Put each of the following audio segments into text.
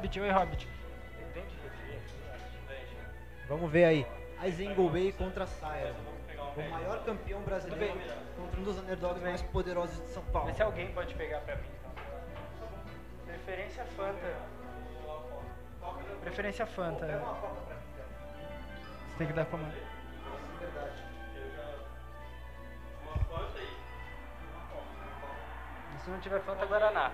Hobbit, oi Hobbit. Vamos ver aí. Isengobei contra Siren. O maior campeão brasileiro contra um dos underdogs mais poderosos de São Paulo. Vê se alguém pode pegar pra mim. Então. Preferência Fanta. Preferência Fanta. Você tem que dar comando. E se não tiver Fanta, Guaraná.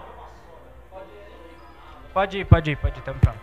Pode ir, tamo pronto.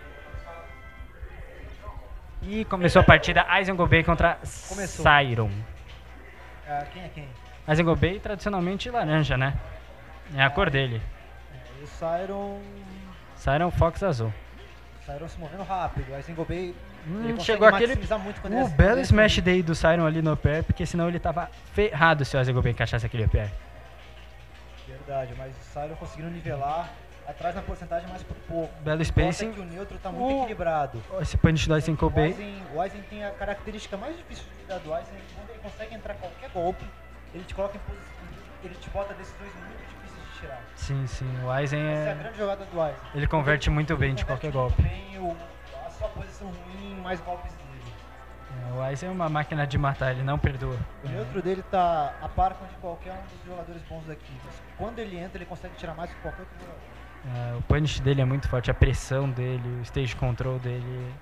E começou a partida Isengobei contra Siren. Quem é quem? Isengobei tradicionalmente laranja, né? É a cor dele. E o Siren... Siren Fox azul. Siren se movendo rápido. Isengobei... chegou aquele... muito quando o belo smash day do Siren ali no OPR, porque senão ele tava ferrado se o Isengobei encaixasse aquele OPR. Verdade, mas o Siren conseguindo nivelar atrás na porcentagem mais por pouco. Belo spacing. Que o neutro tá muito equilibrado. Esse punish do Isengobei. O Aizen tem a característica mais difícil de lidar do Aizen. Quando ele consegue entrar qualquer golpe, ele te coloca em posição, ele te bota decisões muito difíceis de tirar. Sim, o Aizen Essa é a grande jogada do Aizen. Ele converte muito bem de qualquer golpe. A sua posição ruim, mais golpes dele. O Aizen é uma máquina de matar, ele não perdoa. O neutro dele tá a par com de qualquer um dos jogadores bons daqui. Mas quando ele entra, ele consegue tirar mais que qualquer outro jogador. O punish dele é muito forte, a pressão dele, o stage control dele.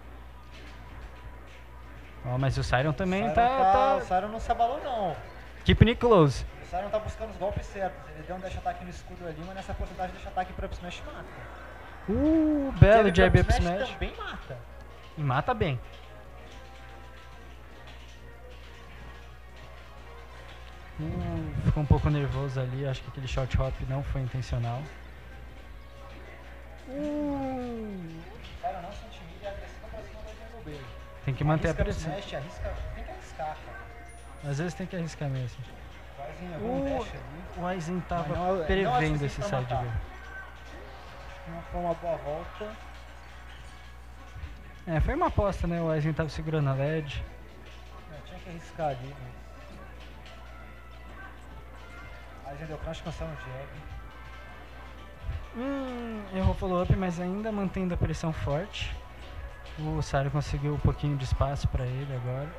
Mas o Siren também O Siren não se abalou não. Keep me close. O Siren tá buscando os golpes certos. Ele deu um dash ataque no escudo ali, mas nessa porcentagem de dash ataque pro up smash mata. Belo jab up smash. Também mata. E mata bem. Ficou um pouco nervoso ali, acho que aquele short hop não foi intencional. Siren não se intimida e agressiva pra cima do Isengobei. Tem que manter a pressão. Tem que arriscar, cara. Às vezes tem que arriscar mesmo. O O Aizen tava prevendo esse side B. Não foi uma boa volta. Foi uma aposta, né? O Aizen tava segurando a LED. Tinha que arriscar ali, mas... Aizen deu crash, cancela no jab. Errou follow-up, mas ainda mantendo a pressão forte. O Siren conseguiu um pouquinho de espaço pra ele agora.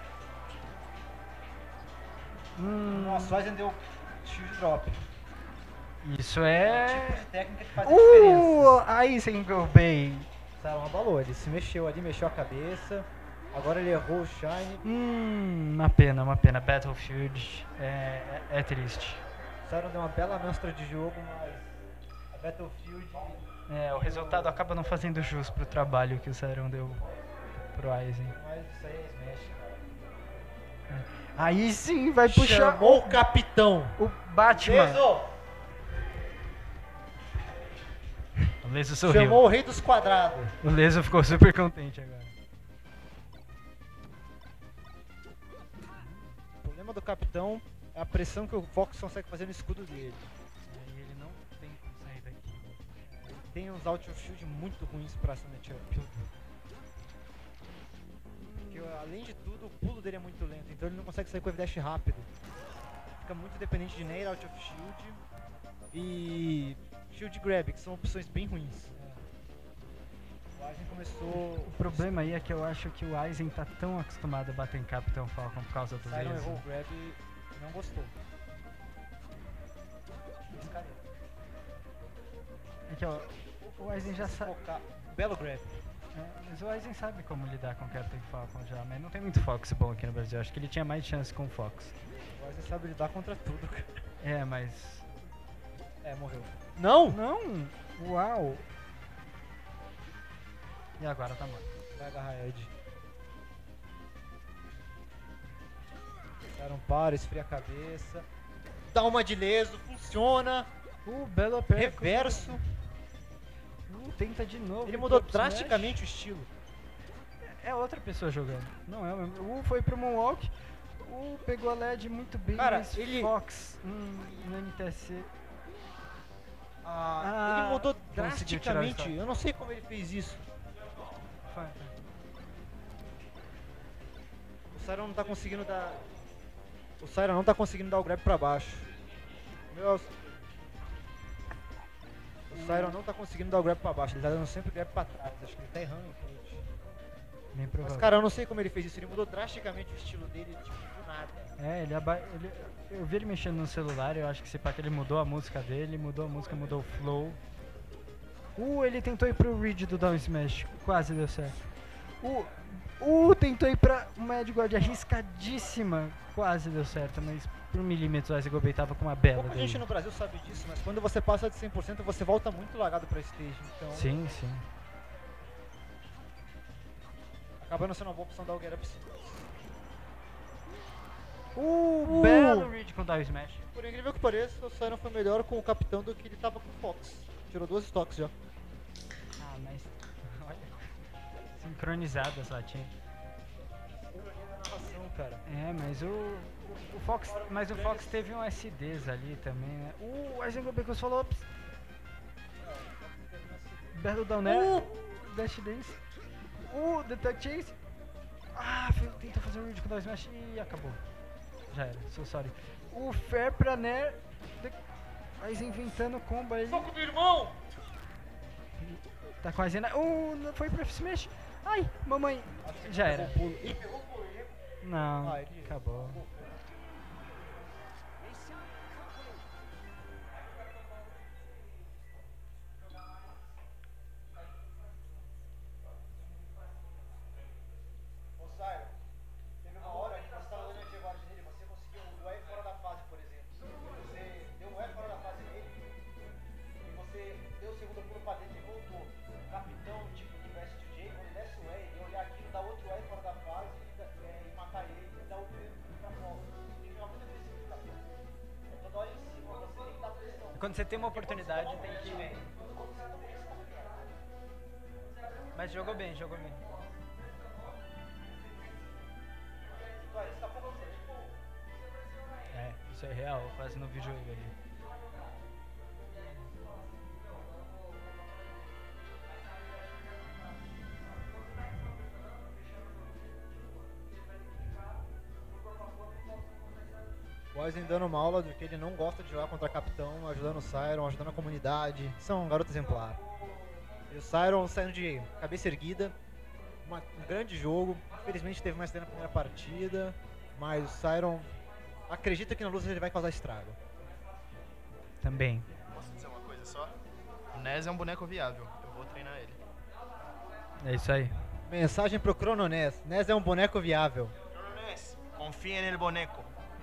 Nossa, o Aizen deu shield drop. Isso é... o tipo de técnica que faz a diferença. Isengobei. Siren abalou, ele se mexeu ali, mexeu a cabeça. Agora ele errou o Shine. Uma pena. Battlefield é triste. O Siren deu uma bela mestra de jogo, mas a Battlefield... o resultado acaba não fazendo jus pro trabalho que o Siren deu pro Aizen. Mas isso aí é smash, cara. Aí sim vai puxar... Chamou o capitão. O Batman. Leso. O Leso sorriu. Chamou o rei dos quadrados. O Leso ficou super contente agora. O problema do capitão é a pressão que o Fox consegue fazer no escudo dele. E ele não tem como sair daqui. Ele tem uns out of shield muito ruins pra essa matchup. Porque, além de tudo, o pulo dele é muito lento, então ele não consegue sair com o dash rápido. Fica muito dependente de nair, out of shield e shield grab, que são opções bem ruins. O Aizen começou... O problema aí é que eu acho que o Aizen tá tão acostumado a bater em Capitão Falcon por causa do Siren Leso. errou o grab e não gostou. É que o Aizen já sabe... Belo grab. Mas o Aizen sabe como lidar com o Captain Falcon já, mas não tem muito Fox bom aqui no Brasil. Acho que ele tinha mais chance com o Fox. O Aizen sabe lidar contra tudo, cara. Mas... morreu. Não! Não! Uau! E agora tá morto. Vai agarrar Ed. Siren para, esfria a cabeça. Dá uma de leso, funciona. Belo reverso. Tenta de novo. Ele mudou drasticamente o estilo. É outra pessoa jogando. Não é o mesmo. Foi pro Moonwalk. Pegou a LED muito bem. Cara, mas ele... Fox no MTSC. Ele mudou drasticamente. Eu não sei como ele fez isso. O Siren não tá conseguindo dar... O Siren não tá conseguindo dar o grab pra baixo. O O Siron não tá conseguindo dar o grab pra baixo, ele tá dando sempre grab pra trás. Acho que ele tá errando o approach. Bem provável. Mas cara, eu não sei como ele fez isso, ele mudou drasticamente o estilo dele, tipo, do nada. É, eu vi ele mexendo no celular, eu acho que se pá que ele mudou a música dele, mudou a música, mudou o flow. Ele tentou ir pro read do down smash, quase deu certo. Tentou ir pra uma Edge Guard arriscadíssima, quase deu certo, mas por milímetros o Azegobei tava com uma bela Pouca dele. gente no Brasil sabe disso, mas quando você passa de 100% você volta muito lagado pra stage, então Sim. acaba não sendo uma boa opção dar o get up sim. Belo read com down smash. Por incrível que pareça, o Siron foi melhor com o capitão do que ele tava com o Fox. Tirou 2 stocks já. Mas olha, sincronizadas lá tinha. Cara. Mas o Fox teve um SDs ali também, né? O Azengobei falou, ops. Belo down air. Dash dance. The Tug Chase. Tentou fazer o read com down smash e acabou. Já era, so sorry. O Fair pra Nair. Mas inventando combo aí. Soco do irmão! Tá quase na. Não foi pra F-Smash. Ai, mamãe. Já era. Ih, pegou o pulo. Não, acabou. Ô Siron, teve uma hora que você tava dando a G-Guard nele, você conseguiu um E fora da fase, por exemplo. Você deu um E fora da fase nele e você deu o segundo pulo pra dentro e voltou. O capitão, tipo, que veste o J, quando ele desce o E, ele olhar aquilo, dar outro E fora da fase e matar ele e dar outro E pra volta. Tem que jogar muito agressivo, capitão. Toda hora em cima, você tem que dar pressão. Quando você tem uma oportunidade, tem que. Mas jogou bem. Isso é real, quase não vi jogo ali. O Aizen dando uma aula do que ele não gosta de jogar contra capitão, ajudando o Siron, ajudando a comunidade. São um garoto exemplar. E o Siron saindo de cabeça erguida, um grande jogo. Infelizmente teve mais tempo na primeira partida, mas o Siron acredita que na luta ele vai causar estrago. Também. Posso dizer uma coisa só? O Ness é um boneco viável, eu vou treinar ele. É isso aí. Mensagem pro Chrono Ness. Ness é um boneco viável. Chrono Ness, confia nele boneco.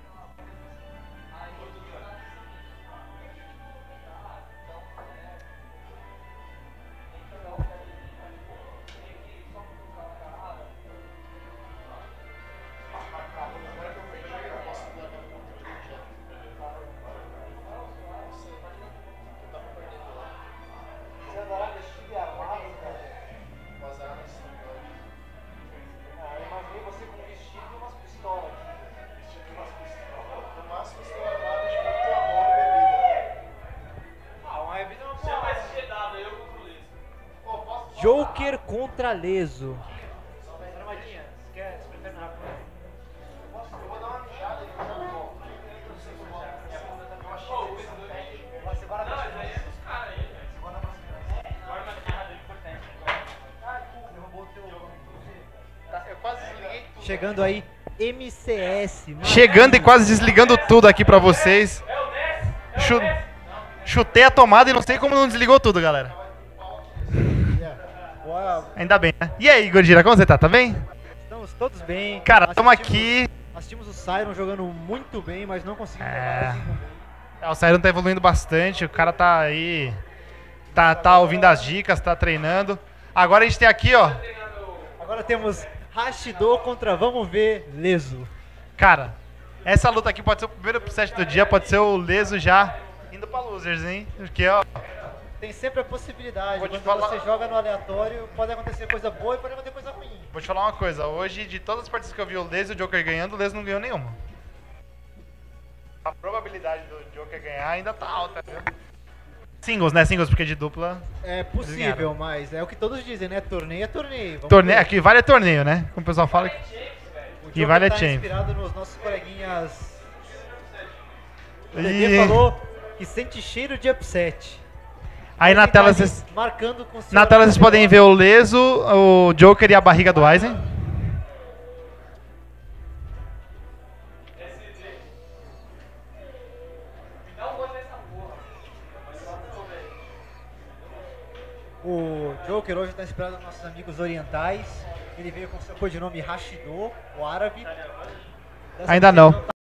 Joker contra Leso. Chegando aí, MCS. Chegando e quase desligando tudo aqui pra vocês. Chutei a tomada e não sei como não desligou tudo, galera. Ainda bem, né? E aí, Gordira, como você tá? Tá bem? Estamos todos bem. Cara, estamos aqui. Assistimos o Siron jogando muito bem, mas não conseguimos jogar O Siron tá evoluindo bastante, o cara tá aí. Tá ouvindo as dicas, tá treinando. Agora a gente tem aqui, ó. Agora temos Hashido contra, vamos ver, Leso. Cara, essa luta aqui pode ser o primeiro set do dia, pode ser o Leso já indo pra losers, hein? Porque, ó. Tem sempre a possibilidade, quando falar... você joga no aleatório, pode acontecer coisa boa e pode acontecer coisa ruim. Vou te falar uma coisa, hoje de todas as partidas que eu vi o Leso e o Joker ganhando, o Leso não ganhou nenhuma. A probabilidade do Joker ganhar ainda tá alta, viu? Singles, né? Singles, porque de dupla... É possível, mas é o que todos dizem, né? Torneio é torneio. Torneio, aqui vale é torneio, né? Como o pessoal fala. Que vale é champ. Inspirado nos nossos coleguinhas... O DD falou que sente cheiro de upset. Aí na Ele tela tá vocês... marcando com seu Na tela vocês podem ver o Leso, o Joker e a barriga do Aizen. O Joker hoje está inspirado nos nossos amigos orientais. Ele veio com seu codinome Hashido, o árabe. Dessa Ainda vez ele não.